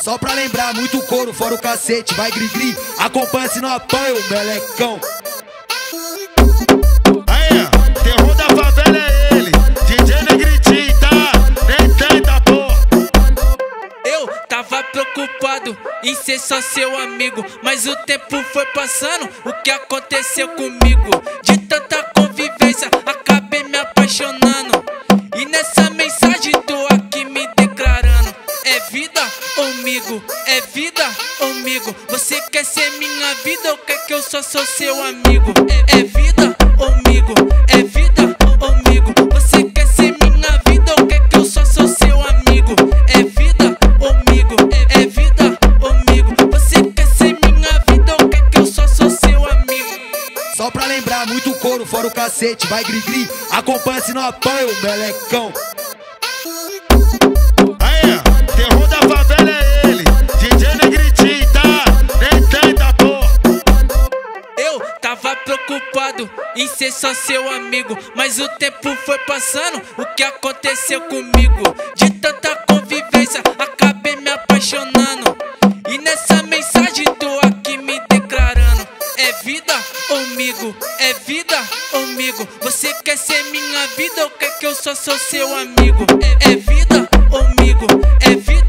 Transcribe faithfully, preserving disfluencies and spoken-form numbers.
Só pra lembrar, muito couro, fora o cacete, vai gri-gri. Acompanha se não apanha o melecão. Aí, terror da favela é ele, D J Negritinho, tá? Nem tenta, pô. Eu tava preocupado em ser só seu amigo, mas o tempo foi passando, o que aconteceu comigo? De tanta convivência, acabei me apaixonando. E nessa mensagem tô aqui me declarando: é vida ou amigo? É vida ou amigo? Você quer ser minha vida ou quer que eu só sou seu amigo? É, é vida ou amigo? É vida ou amigo? Você quer ser minha vida ou quer que eu só sou seu amigo? É vida ou amigo? É, é vida ou amigo? Você quer ser minha vida ou quer que eu só sou seu amigo? Só pra lembrar, muito couro, fora o cacete, vai gri-gri. Acompanha se não apanha o melecão. Aí, terror da favela é ele, D J Negritinho, tá? Nem tenta, pô. Eu tava preocupado em ser só seu amigo, mas o tempo foi passando, o que aconteceu comigo? De tanta convivência, acabei me apaixonando. E nessa mensagem tô aqui me declarando: é vida ou amigo? É vida ou amigo? Você quer ser minha vida ou quer que eu só sou seu amigo? É, é vida ou amigo? É vida